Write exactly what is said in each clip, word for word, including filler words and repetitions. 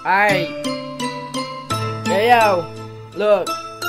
Alright. Yo, yo. Look.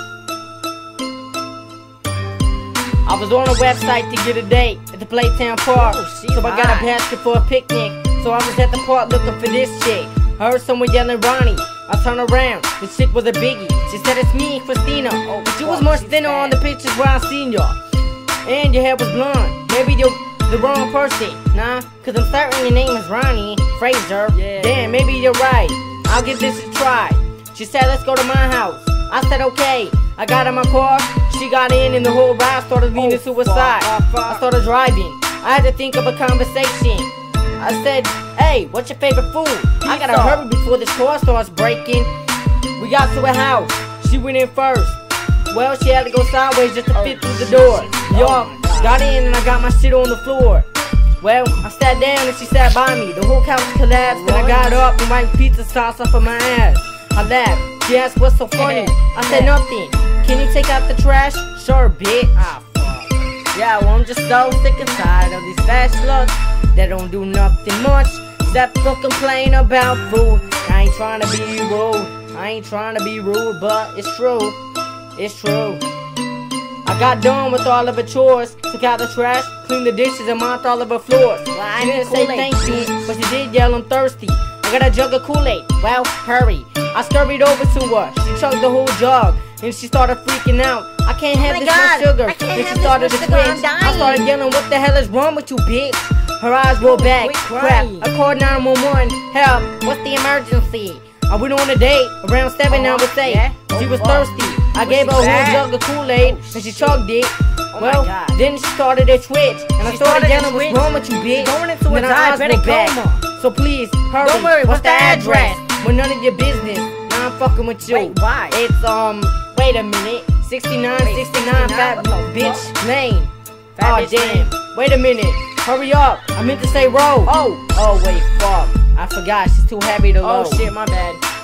I was on a website to get a date at the Playtown Park. Oh, so I got a basket for a picnic. So I was at the park looking for this chick. I heard someone yelling Ronnie. I turned around. The chick was a biggie. She said it's me, Christina. Oh, but you was much thinner on the pictures where I seen y'all. And your hair was blonde. Maybe you're the wrong person. Nah, cause I'm certain your name is Ronnie Fraser. Yeah. Damn, maybe you're right. I'll give this a try. She said let's go to my house. I said okay. I got in my car. She got in and the whole ride started leaning Oh, suicide. fuck, fuck, fuck. I started driving. I had to think of a conversation. I said, hey, what's your favorite food? I gotta Pizza. hurry before this car starts breaking. We got to a house. She went in first. Well, she had to go sideways just to Oh, fit through the door. Jesus. Y'all, Oh, my God. got in and I got my shit on the floor. Well, I sat down and she sat by me. The whole couch collapsed and I got up and wiped pizza sauce off of my ass. I laughed. She asked what's so funny. I said nothing. Can you take out the trash? Sure, bitch. Ah, fuck. Yeah, well, I'm just so sick and tired of these fast slugs that don't do nothing much except for complain about food. I ain't trying to be rude. I ain't trying to be rude, but it's true. It's true. I got done with all of her chores, took out the trash, cleaned the dishes, and mopped all of her floors. Well, I She need didn't say Kool-Aid, thank you, bitch. but she did yell I'm thirsty. I got a jug of Kool-Aid. Well, hurry. I scurried over to her. She chugged the whole jug, and she started freaking out. I can't have my this God, much sugar. I can't and have she this started much to sugar, I'm twitch. I dying. started yelling, what the hell is wrong with you, bitch? Her eyes rolled back. Quit Crap. crying. I called nine one one. Help. What's the emergency? I went on a date. Around seven, I Uh-huh, would say. yeah. She Oh, was fuck. thirsty. I Was gave she her a whole bad? jug of Kool-Aid, Oh, and she shit. chugged it. Oh my Well, God. then she started to twitch, and I She started started to yelling, what's twitch? wrong with you, bitch? Going into a Then her eyes diabetic rolled back. coma. So please, hurry. Don't worry, what's the address? Well, none of your business. Now I'm fucking with you. Wait, why? It's, um, wait a minute. sixty-nine, Wait, sixty-nine, Fat what the Bitch Lane. Fat Oh, Bitch damn. Lane. Wait a minute. Hurry up. I meant to say road. Oh. Oh, wait, fuck. I forgot. She's too heavy to Oh load. shit, my bad.